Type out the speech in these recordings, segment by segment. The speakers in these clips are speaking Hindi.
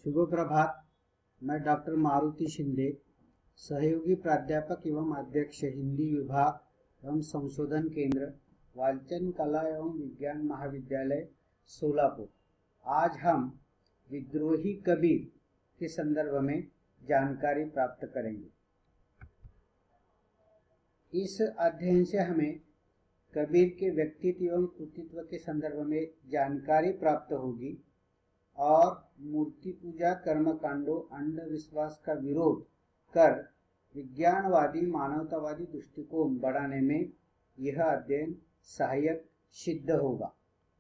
शुभ प्रभात। मैं डॉक्टर मारुति शिंदे, सहयोगी प्राध्यापक एवं अध्यक्ष हिंदी विभाग एवं संशोधन केंद्र, वालचंद कला एवं विज्ञान महाविद्यालय सोलापुर। आज हम विद्रोही कबीर के संदर्भ में जानकारी प्राप्त करेंगे। इस अध्ययन से हमें कबीर के व्यक्तित्व एवं कृतित्व के संदर्भ में जानकारी प्राप्त होगी और मूर्ति पूजा, कर्मकांडों, अंधविश्वास का विरोध कर विज्ञानवादी मानवतावादी दृष्टिकोण बढ़ाने में यह अध्ययन सहायक सिद्ध होगा।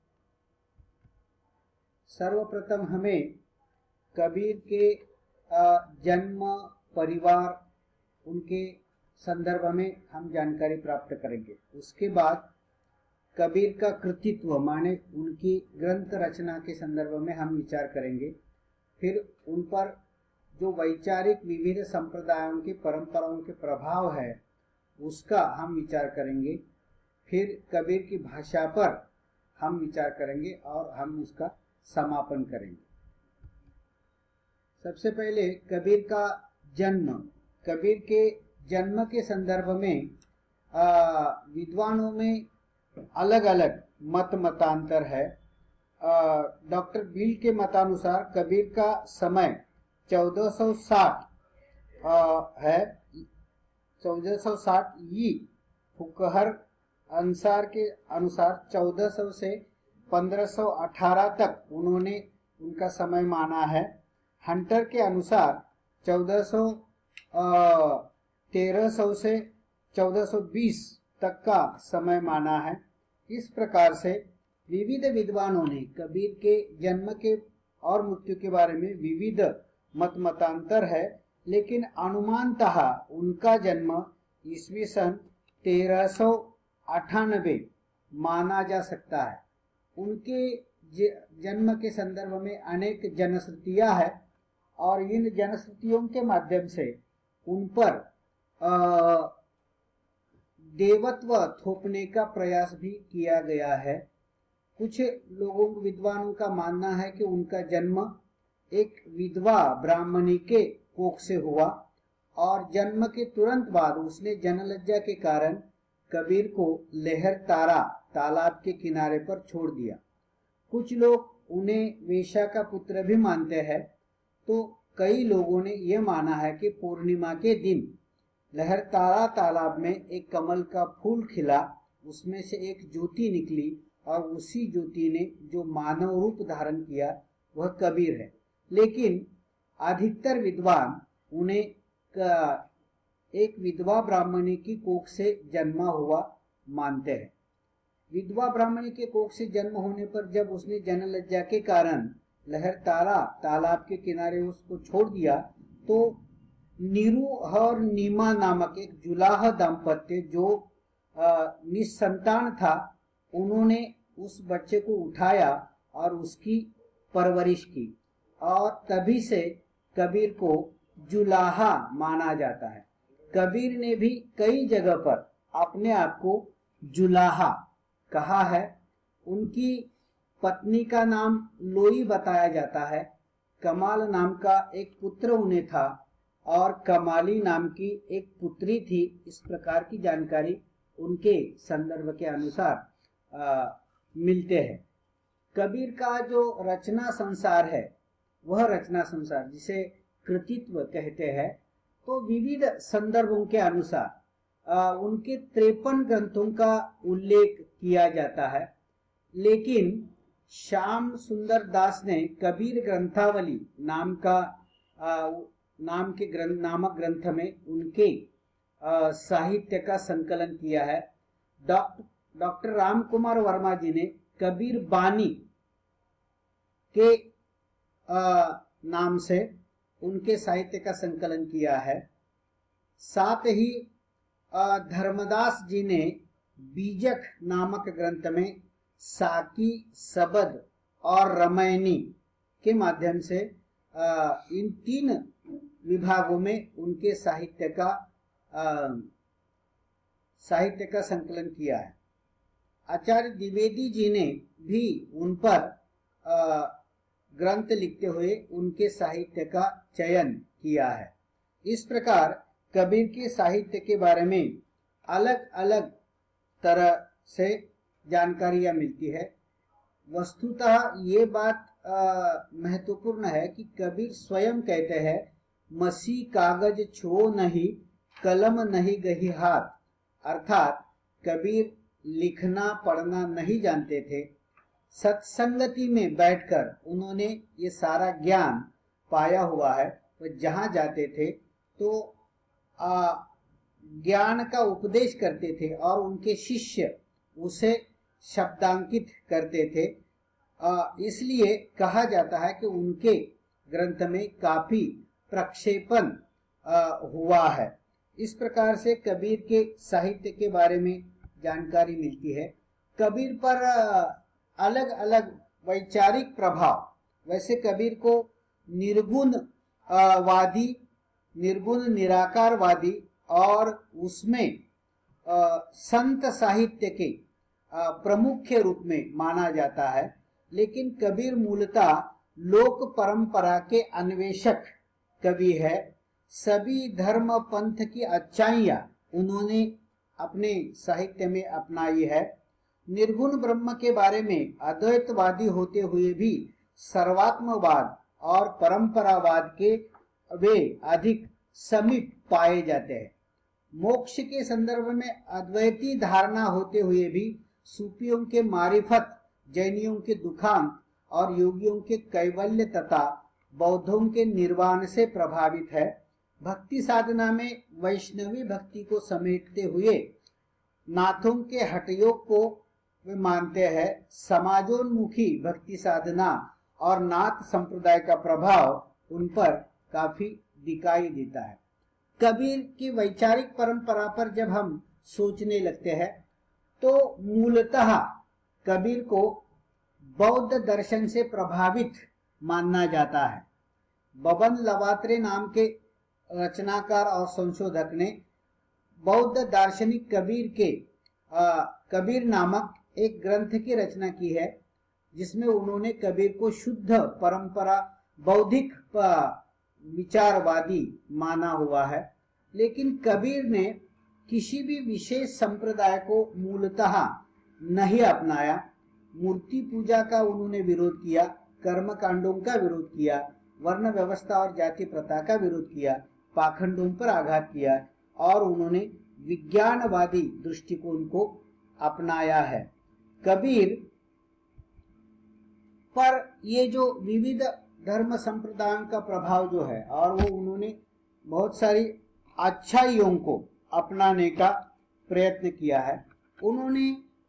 सर्वप्रथम हमें कबीर के जन्म, परिवार, उनके संदर्भ में हम जानकारी प्राप्त करेंगे। उसके बाद कबीर का कृतित्व माने उनकी ग्रंथ रचना के संदर्भ में हम विचार करेंगे। फिर उन पर जो वैचारिक विविध संप्रदायों की परंपराओं के प्रभाव है उसका हम विचार करेंगे। फिर कबीर की भाषा पर हम विचार करेंगे और हम उसका समापन करेंगे। सबसे पहले कबीर का जन्म। कबीर के जन्म के संदर्भ में विद्वानों में अलग अलग मतांतर है। डॉक्टर बिल के मतानुसार कबीर का समय 1460 है। 1460 ई फुकहर अंसार के अनुसार 1400 से 1518 तक उन्होंने उनका समय माना है। हंटर के अनुसार 1300 से 1420 तक का समय माना है। इस प्रकार से विविध विद्वानों ने कबीर के जन्म के और मृत्यु के बारे में विविध मतांतर है, लेकिन अनुमानतः उनका जन्म ईस्वी सन 1398 माना जा सकता है। उनके जन्म के संदर्भ में अनेक जनश्रुतियां हैं और इन जनश्रुतियों के माध्यम से उन पर देवत्व थोपने का प्रयास भी किया गया है। कुछ लोगों विद्वानों का मानना है कि उनका जन्म एक विधवा ब्राह्मणी के कोख से हुआ और जन्म के तुरंत बाद उसने जनलज्जा के कारण कबीर को लहर तारा तालाब के किनारे पर छोड़ दिया। कुछ लोग उन्हें वेश्या का पुत्र भी मानते हैं, तो कई लोगों ने यह माना है कि पूर्णिमा के दिन लहरतारा तालाब में एक कमल का फूल खिला, उसमें से एक ज्योति निकली और उसी ज्योति ने जो मानव रूप धारण किया वह कबीर है। लेकिन अधिकतर विद्वान उन्हें एक विधवा ब्राह्मणी की कोख से जन्मा हुआ मानते हैं। विधवा ब्राह्मणी के कोख से जन्म होने पर जब उसने जनलज्जा के कारण लहरतारा तालाब के किनारे उसको छोड़ दिया, तो नीरू और नीमा नामक एक जुलाह दाम्पत्य जो निसंतान था, उन्होंने उस बच्चे को उठाया और उसकी परवरिश की और तभी से कबीर को जुलाहा माना जाता है। कबीर ने भी कई जगह पर अपने आप को जुलाहा कहा है। उनकी पत्नी का नाम लोई बताया जाता है। कमाल नाम का एक पुत्र उन्हें था और कमाली नाम की एक पुत्री थी। इस प्रकार की जानकारी उनके संदर्भ के अनुसार मिलते हैं। कबीर का जो रचना संसार है वह रचना संसार जिसे कृतित्व कहते हैं, तो विविध संदर्भों के अनुसार उनके 53 ग्रंथों का उल्लेख किया जाता है। लेकिन श्याम सुंदर दास ने कबीर ग्रंथावली नामक ग्रंथ में उनके साहित्य का संकलन किया है। डॉक्टर राम कुमार वर्मा जी ने कबीर बानी के नाम से उनके साहित्य का संकलन किया है। साथ ही धर्मदास जी ने बीजक नामक ग्रंथ में साकी, सबद और रामायणी के माध्यम से इन 3 विभागों में उनके साहित्य का संकलन किया है। आचार्य द्विवेदी जी ने भी उन पर ग्रंथ लिखते हुए उनके साहित्य का चयन किया है। इस प्रकार कबीर के साहित्य के बारे में अलग अलग तरह से जानकारियां मिलती है। वस्तुतः ये बात महत्वपूर्ण है कि कबीर स्वयं कहते हैं, मसी कागज छो नहीं, कलम नहीं गही हाथ। अर्थात कबीर लिखना पढ़ना नहीं जानते थे। सत्संगति में बैठकर उन्होंने ये सारा ज्ञान पाया हुआ है। वो जहाँ जाते थे तो ज्ञान का उपदेश करते थे और उनके शिष्य उसे शब्दांकित करते थे। इसलिए कहा जाता है कि उनके ग्रंथ में काफी प्रक्षेपण हुआ है। इस प्रकार से कबीर के साहित्य के बारे में जानकारी मिलती है। कबीर पर अलग अलग वैचारिक प्रभाव, वैसे कबीर को निर्गुण वादी, निर्गुण निराकारवादी और उसमें संत साहित्य के प्रमुख रूप में माना जाता है। लेकिन कबीर मूलतः लोक परंपरा के अन्वेषक कवि है। सभी धर्म पंथ की अच्छाइयां उन्होंने अपने साहित्य में अपनाई है। निर्गुण ब्रह्म के बारे में अद्वैतवादी होते हुए भी सर्वात्मवाद और परंपरावाद के वे अधिक समीप पाए जाते हैं। मोक्ष के संदर्भ में अद्वैती धारणा होते हुए भी सूफियों के मारिफत, जैनियों के दुखांत और योगियों के कैवल्य तथा बौद्धों के निर्वाण से प्रभावित है। भक्ति साधना में वैष्णवी भक्ति को समेटते हुए नाथों के हठयोग को वे मानते हैं। समाजोन्मुखी भक्ति साधना और नाथ संप्रदाय का प्रभाव उन पर काफी दिखाई देता है। कबीर की वैचारिक परंपरा पर जब हम सोचने लगते हैं तो मूलतः कबीर को बौद्ध दर्शन से प्रभावित मानना जाता है। बबन लवात्रे नाम के रचनाकार और संशोधक ने बौद्ध दार्शनिक कबीर के कबीर नामक एक ग्रंथ की रचना की है, जिसमें उन्होंने कबीर को शुद्ध परंपरा बौद्धिक विचारवादी माना हुआ है। लेकिन कबीर ने किसी भी विशेष संप्रदाय को मूलतः नहीं अपनाया। मूर्ति पूजा का उन्होंने विरोध किया, कर्म कांडों का विरोध किया, वर्ण व्यवस्था और जाति प्रथा का विरोध किया, पाखंडों पर आघात किया और उन्होंने विज्ञानवादी दृष्टिकोण को अपनाया है। कबीर पर ये जो विविध धर्म संप्रदायों का प्रभाव जो है और वो उन्होंने बहुत सारी अच्छाइयों को अपनाने का प्रयत्न किया है। उन्होंने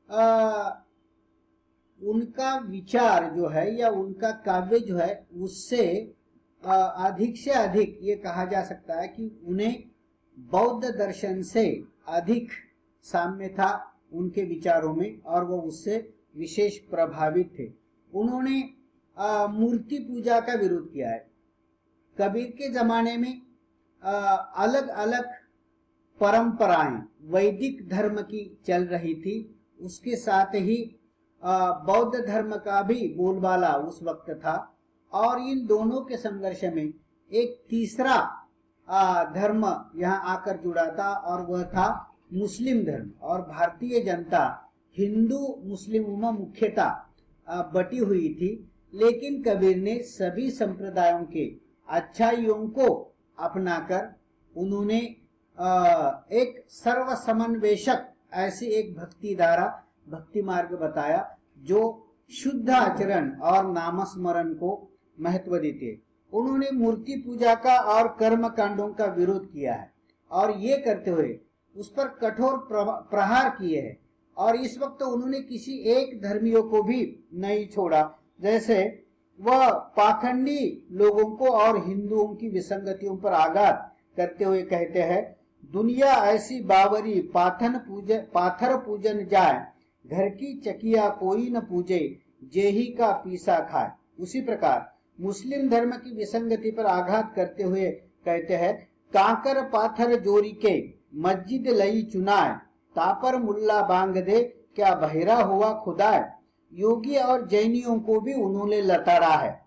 उनका विचार जो है या उनका काव्य जो है उससे अधिक से अधिक ये कहा जा सकता है कि उन्हें बौद्ध दर्शन से अधिक साम्य था उनके विचारों में और वो उससे विशेष प्रभावित थे। उन्होंने मूर्ति पूजा का विरोध किया है। कबीर के जमाने में अलग अलग परंपराएं वैदिक धर्म की चल रही थी, उसके साथ ही बौद्ध धर्म का भी बोलबाला उस वक्त था और इन दोनों के संघर्ष में एक तीसरा धर्म यहाँ आकर जुड़ा था और वह था मुस्लिम धर्म। और भारतीय जनता हिंदू मुस्लिमों में मुख्यतः बटी हुई थी। लेकिन कबीर ने सभी संप्रदायों के अच्छाइयों को अपनाकर उन्होंने एक सर्व समन्वेशक ऐसी एक भक्ति धारा, भक्ति मार्ग बताया जो शुद्ध आचरण और नामस्मरण को महत्व देते। उन्होंने मूर्ति पूजा का और कर्म कांडों का विरोध किया है और ये करते हुए उस पर कठोर प्रहार किए हैं। और इस वक्त उन्होंने किसी एक धर्मियों को भी नहीं छोड़ा। जैसे वह पाखंडी लोगों को और हिंदुओं की विसंगतियों पर आघात करते हुए कहते हैं, दुनिया ऐसी बावरी पाथर पूजन जाए, घर की चकिया कोई न पूजे, जेही का पीसा खाए। उसी प्रकार मुस्लिम धर्म की विसंगति पर आघात करते हुए कहते हैं, कांकर पाथर जोरी के मस्जिद लई चुनाए, तापर मुल्ला बांग दे, क्या बहिरा हुआ खुदाए। योगी और जैनियों को भी उन्होंने लताड़ा है।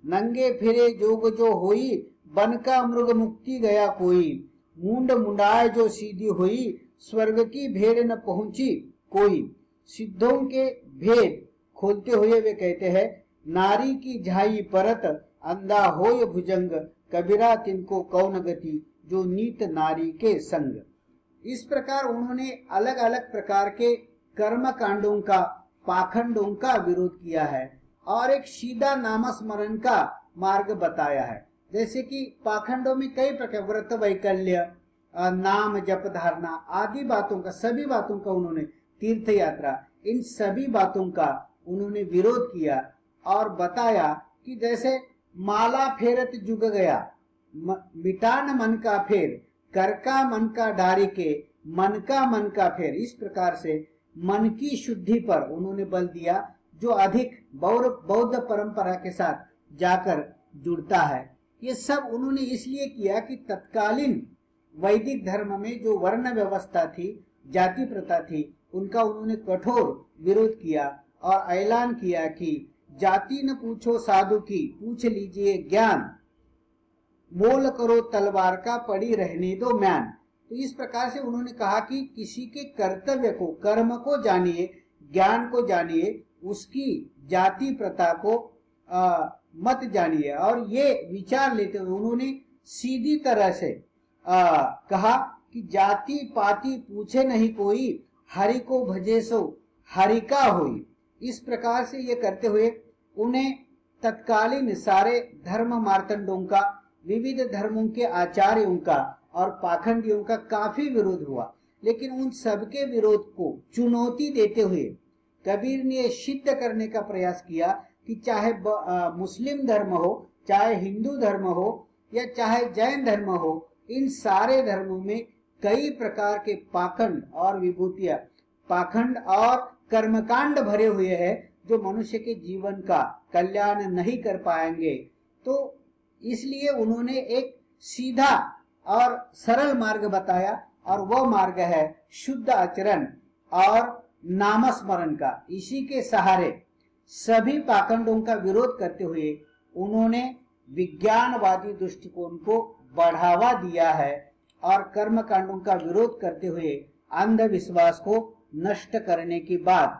नंगे फिरे जोग जो होई, बन का मृग मुक्ति गया कोई। मुंड मुंडाए जो सीधी हुई, स्वर्ग की भेड़ न पहुंची कोई। सिद्धों के भेद खोलते हुए वे कहते हैं, नारी की झाई परत, अंधा होय भुजंग, कबीरा तिनको कौन गति, जो नीत नारी के संग। इस प्रकार उन्होंने अलग अलग प्रकार के कर्म कांडों का, पाखंडों का विरोध किया है और एक सीधा नामस्मरण का मार्ग बताया है। जैसे कि पाखंडों में कई प्रकार, व्रत वैकल्य, नाम जप धारणा आदि बातों का, सभी बातों का उन्होंने, तीर्थ यात्रा, इन सभी बातों का उन्होंने विरोध किया और बताया कि जैसे माला फेरत जुग गया, मिटान मन का फेर, कर का मन का डारी के, मन का मन का फेर। इस प्रकार से मन की शुद्धि पर उन्होंने बल दिया, जो अधिक बौद्ध परंपरा के साथ जाकर जुड़ता है। ये सब उन्होंने इसलिए किया कि तत्कालीन वैदिक धर्म में जो वर्ण व्यवस्था थी, जाति प्रथा थी, उनका उन्होंने कठोर विरोध किया और ऐलान किया कि जाति न पूछो साधु की, पूछ लीजिए ज्ञान, मोल करो तलवार का, पड़ी रहने दो म्यान। तो इस प्रकार से उन्होंने कहा कि किसी के कर्तव्य को, कर्म को जानिए, ज्ञान को जानिए, उसकी जाति प्रथा को मत जानिए। और ये विचार लेते हुए उन्होंने सीधी तरह से कहा कि जाति पाति पूछे नहीं कोई, हरि को भजे सो हरि का होई। इस प्रकार से ये करते हुए उन्हें तत्कालीन सारे धर्म मार्तंडों का, विविध धर्मों के आचार्यों का और पाखंडियों का काफी विरोध हुआ। लेकिन उन सबके विरोध को चुनौती देते हुए कबीर ने सिद्ध करने का प्रयास किया कि चाहे मुस्लिम धर्म हो, चाहे हिंदू धर्म हो या चाहे जैन धर्म हो, इन सारे धर्मों में कई प्रकार के पाखंड और विभूतियां, पाखंड और कर्मकांड भरे हुए हैं जो मनुष्य के जीवन का कल्याण नहीं कर पाएंगे। तो इसलिए उन्होंने एक सीधा और सरल मार्ग बताया और वह मार्ग है शुद्ध आचरण और नामस्मरण का। इसी के सहारे सभी पाखंडों का विरोध करते हुए उन्होंने विज्ञानवादी दृष्टिकोण को बढ़ावा दिया है और कर्म कांडों का विरोध करते हुए अंधविश्वास को नष्ट करने की बात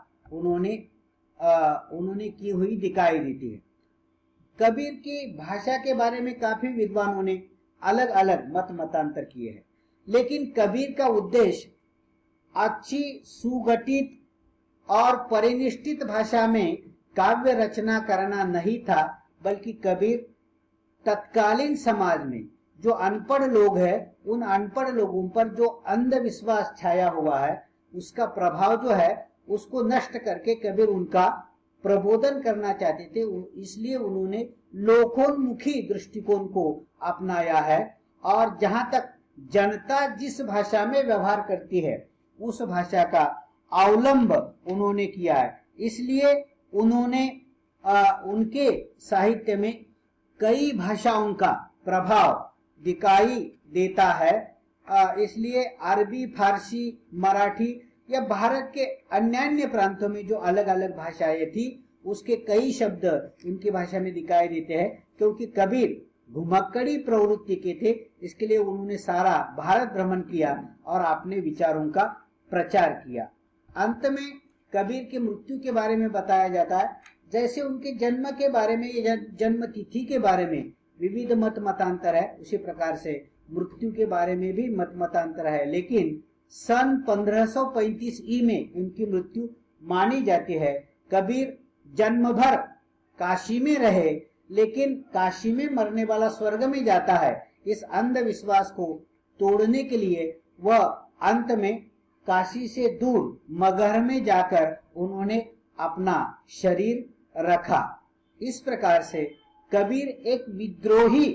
उन्होंने की हुई दिखाई देती है। कबीर की भाषा के बारे में काफी विद्वानों ने अलग अलग मतांतर किए हैं, लेकिन कबीर का उद्देश्य अच्छी सुगठित और परिनिष्ठित भाषा में काव्य रचना करना नहीं था, बल्कि कबीर तत्कालीन समाज में जो अनपढ़ लोग हैं, उन अनपढ़ लोगों पर जो अंधविश्वास छाया हुआ है, उसका प्रभाव जो है उसको नष्ट करके कबीर उनका प्रबोधन करना चाहते थे। इसलिए उन्होंने लोकोन्मुखी दृष्टिकोण को अपनाया है और जहां तक जनता जिस भाषा में व्यवहार करती है उस भाषा का अवलंब उन्होंने किया है। इसलिए उन्होंने उनके साहित्य में कई भाषाओं का प्रभाव दिखाई देता है। इसलिए अरबी, फारसी, मराठी या भारत के अन्य प्रांतों में जो अलग अलग भाषाएं थी उसके कई शब्द उनकी भाषा में दिखाई देते हैं, क्योंकि कबीर घुमक्कड़ी प्रवृत्ति के थे। इसके लिए उन्होंने सारा भारत भ्रमण किया और अपने विचारों का प्रचार किया। अंत में कबीर की मृत्यु के बारे में बताया जाता है। जैसे उनके जन्म के बारे में या जन्म तिथि के बारे में विविध मतांतर है, उसी प्रकार से मृत्यु के बारे में भी मतांतर है। लेकिन सन 1535 ई में उनकी मृत्यु मानी जाती है। कबीर जन्म भर काशी में रहे, लेकिन काशी में मरने वाला स्वर्ग में जाता है, इस अंधविश्वास को तोड़ने के लिए वह अंत में काशी से दूर मगहर में जाकर उन्होंने अपना शरीर रखा। इस प्रकार से कबीर एक विद्रोही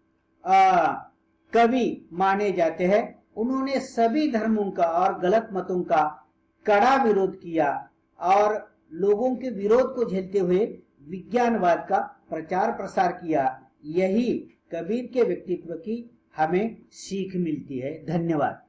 कवि माने जाते हैं। उन्होंने सभी धर्मों का और गलत मतों का कड़ा विरोध किया और लोगों के विरोध को झेलते हुए विज्ञानवाद का प्रचार प्रसार किया। यही कबीर के व्यक्तित्व की हमें सीख मिलती है। धन्यवाद।